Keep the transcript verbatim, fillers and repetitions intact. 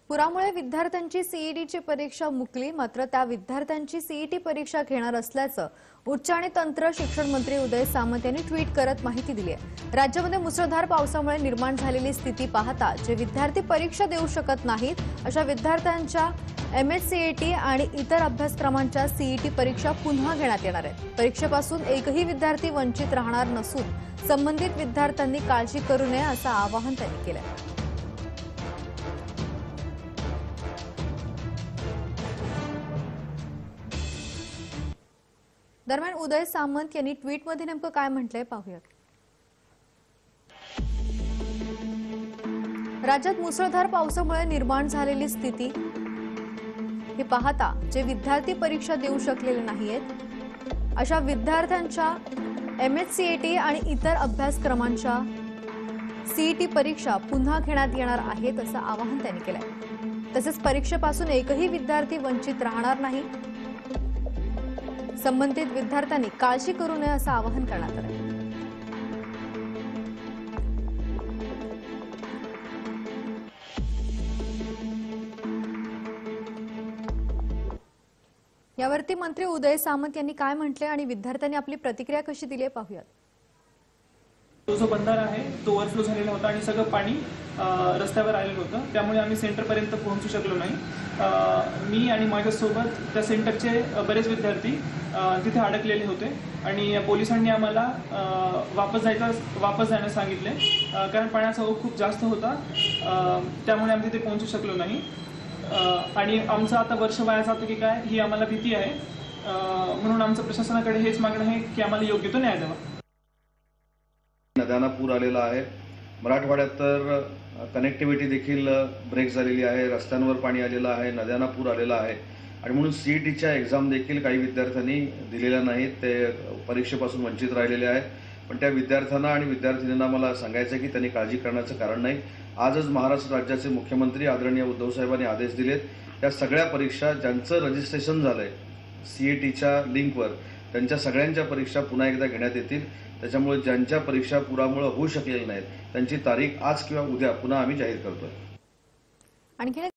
पुरामुळे विद्यार्थ्यांची सीईटीची परीक्षा मुकली, मात्र त्या विद्यार्थ्यांची सीईटी परीक्षा घेणार असल्याचं उच्च आणि तंत्र शिक्षण मंत्री उदय सामंत यांनी ट्विट करत माहिती दिली आहे। राज्यामध्ये मुसळधार पावसामुळे निर्माण झालेली स्थिती पाहता जे विद्यार्थी परीक्षा देऊ शकत नाहीत अशा विद्यार्थ्यांच्या एमएससीईटी आणि इतर अभ्यासक्रमांच्या सीईटी परीक्षा पुन्हा घेण्यात येणार आहेत। परीक्षेपासून एकही विद्यार्थी वंचित राहणार नसून संबंधित विद्यार्थ्यांनी काळजी करू नये असं आवाहन त्यांनी केलं आहे। दरम्यान उदय सामंत यांनी ट्विटमध्ये नेमकं काय म्हटलंय पाहूया। राज्यात मुसळधार पावसामुळे निर्माण झालेली स्थिती हे पाहता जे विद्यार्थी परीक्षा देऊ शकलेले नाहीयेत अशा विद्यार्थ्यांच्या एमएससीईटी आणि इतर अभ्यासक्रमांच्या सीईटी परीक्षा पुन्हा घेण्यात येणार आहेत असं आवाहन त्यांनी केलंय। तसेच परीक्षेपासून एकही विद्यार्थी वंचित राहणार नाही, संबंधित विद्यार्थ्यांनी काळजी करू नये असं आवाहन करण्यात आलं। यावरती मंत्री उदय सामंत यांनी काय म्हटले आणि विद्यार्थ्यांनी आपली प्रतिक्रिया कशी दिली पाहूया। तो जो बंधारा आहे तो ओव्हरफ्लो झालेला होता आणि सगळं पाणी रस्त्यावर आलेलं होतं, त्यामुळे आम्ही सेंटरपर्यंत पोहोचू शकलो नाही। मी आणि माझ्यासोबत त्या सेंटरचे बरेच विद्यार्थी तिथे अडकलेले होते आणि पोलिसांनी आम्हाला वापस जायचं वापस जाण्यास सांगितले, कारण पाण्याचा ओघ खूप जास्त होता, त्यामुळे आम्ही तिथे पोहोचू शकलो नाही। आणि आमचं आता वर्ष वाया जातं की काय ही आम्हाला भीती आहे, म्हणून आमचं प्रशासनाकडे हेच मागणं आहे की आम्हाला योग्य तो न्याय द्यावा। नद्यांना पूर आलेला आहे, मराठवाड्यात तर कनेक्टिव्हिटी देखील ब्रेक झालेली आहे, रस्त्यांवर पाणी आलेलं आहे, नद्यांना पूर आलेला आहे आणि म्हणून सीईटीच्या एक्झाम देखील काही विद्यार्थ्यांनी दिलेल्या नाहीत, ते परीक्षेपासून वंचित राहिलेले आहेत। पण त्या विद्यार्थ्यांना आणि विद्यार्थिनींना मला सांगायचं की त्यांनी काळजी करण्याचं कारण नाही। आजच महाराष्ट्र राज्याचे मुख्यमंत्री आदरणीय उद्धव साहेबांनी आदेश दिलेत, त्या सगळ्या परीक्षा ज्यांचं रजिस्ट्रेशन झालंय सीईटीच्या लिंकवर त्यांच्या सगळ्यांच्या परीक्षा पुन्हा एकदा घेण्यात येतील। त्याच्यामुळे ज्यांच्या परीक्षा पुरामुळे होऊ शकलेल्या नाहीत त्यांची तारीख आज किंवा उद्या पुन्हा आम्ही जाहीर करतोय। आणखी